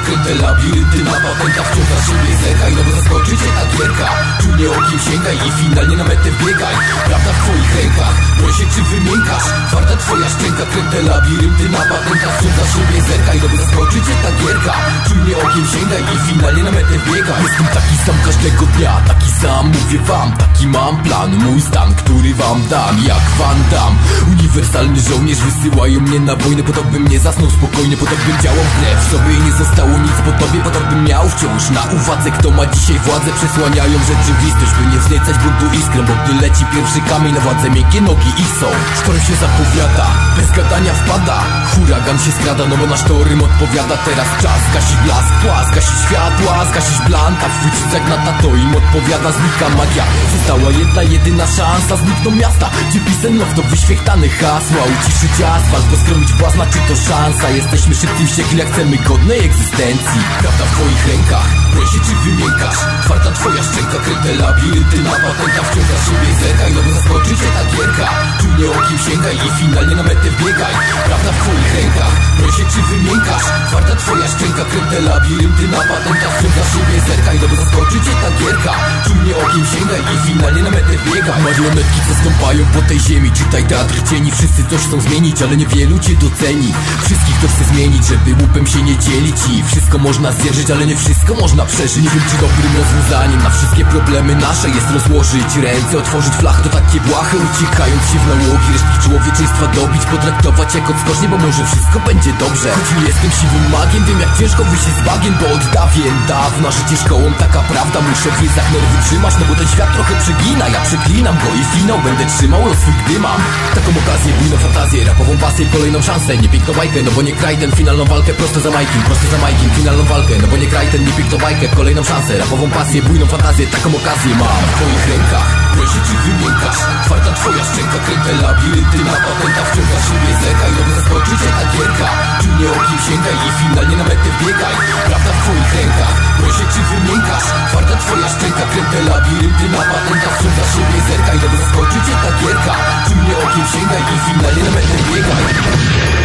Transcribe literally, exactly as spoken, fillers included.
kręte labirynty na patentach, wciąż na siebie zerkaj, no bo zaskoczycie ta gierka. Czujnie okiem sięgaj i finalnie na metę wbiegaj. Prawda w twoich rękach, broń się czy wymiękasz. Twarda twoja szczęka, kręte labirynty na patentach, wciąż na siebie zerkaj, no bo zaskoczycie ta gierka. Czujnie okiem sięgaj i finalnie na metę wbiegaj. Jestem taki sam każdego dnia, taki sam mówię wam, taki mam plan, mój stan, który wam dam, jak Van Damme. Uniwersalny żołnierz, wysyłają mnie na wojnę, po to bym nie zasnął spokojnie, po to bym działał wbrew sobie i nie zostało nic po tobie, po to bym miał wciąż na uwadze, kto ma dzisiaj władzę. Przesłaniają rzeczywistość, by nie wzniecać buntu iskrę, bo gdy leci pierwszy kamień na władzę, miękkie nogi ich są. Sztorm się zapowiada, bez gadania wpada, huragan się skrada, no bo nasz torym odpowiada. Teraz czas gasić blask, tła, zgasić światła, zgasić blanta, chwycić zagnata, to im odpowiada. Znika magia, została jedna, jedyna szansa. Znikną miasta, gdzie pisano w to wyświechtane hasła. Uciszyć asfalt, poskromić błazna, czy to szansa? Jesteśmy szybcy i wściekli, jak chcemy godnej egzystencji. Prawda w twoich rękach, broń się czy wymiękasz. Twarda twoja szczęka, kręte labirynty na patentach, wciąż na siebie zerkaj, no bo zaskoczycie ta gierka. Czujnie okiem sięgaj i finalnie na metę wbiegaj. Prawda w twoich rękach, broń się czy wymiękasz. Twarda twoja szczęka, kręte labirynty na patentach, wciąż na siebie zerkaj, no bo zaskoczycie ta gierka. Czujnie okiem sięgaj i finalnie na metę wbiegaj. Marionetki co stąpają po tej ziemi, czytaj teatr cieni. Wszyscy coś chcą zmienić, ale niewielu cię doceni. Wszystkich to chce zmienić, żeby łupem się nie dzielić. I wszystko można zdzierżyć, ale nie wszystko można przeżyć. Nie wiem czy dobrym rozwiązaniem na wszystkie problemy nasze jest rozłożyć ręce, otworzyć flach to takie błahe, uciekając się w nałogi, resztki człowieczeństwa dobić, potraktować jak odskocznie, bo może wszystko będzie dobrze. Choć nie jestem siwym magiem, wiem jak ciężko wyjść z bagien, bo od dawien dawna życie szkołą, taka prawda. Muszę w ryzach nerwy trzymać, no bo ten świat trochę przegina. Ja przeklinam go i finał będę trzymał los swój, gdy mam taką okazję, bujną fantazję, rapową pasję, kolejną szansę. Nie piękną bajkę, no bo nie kraj ten, finalną walkę prosto za majkiem, prosto za majkiem, finalną walkę, no bo nie kraj ten, nie piękną bajkę, kolejną szansę, rapową pasję, bujną fantazję, taką okazję mam. W twoich rękach, broń się czy wymiękasz. Twarda twoja szczęka, kręte labirynty na patentach, wciąż na siebie zerkaj, no bo zaskoczycie ta gierka. Czujnie okiem sięgaj i finalnie na metę wbiegaj. Prawda w twoich rękach, broń się czy wymiękasz. Twarda twoja szczęka, kręte labirynty na patentach, wciąż na siebie zerkaj, no bo zaskoczycie ta gierka. Czujnie okiem sięgaj i finalnie na metę wbiegaj.